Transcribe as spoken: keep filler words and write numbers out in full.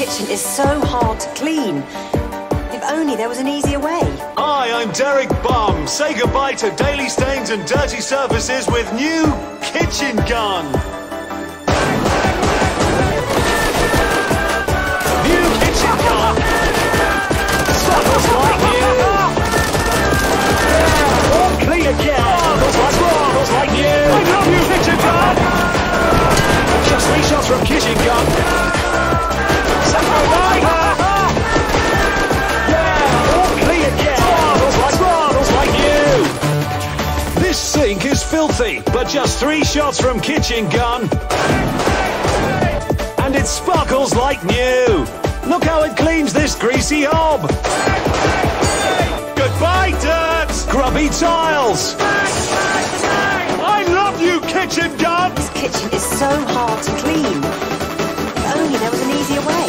kitchen is so hard to clean. If only there was an easier way. Hi, I'm Derek Bum. Say goodbye to daily stains and dirty surfaces with new Kitchen Gun. New Kitchen Gun. Sparkles like new. Yeah, all clean again. Sparkles like, sparkles like new. I love you, Kitchen Gun. Just three shots from Kitchen Gun. Samurai Light. This sink is filthy, but just three shots from Kitchen Gun and it sparkles like new. Look how it cleans this greasy hob. Goodbye, dirt! Grubby tiles! I love you, Kitchen Gun! This kitchen is so hard to clean. If only there was an easier way.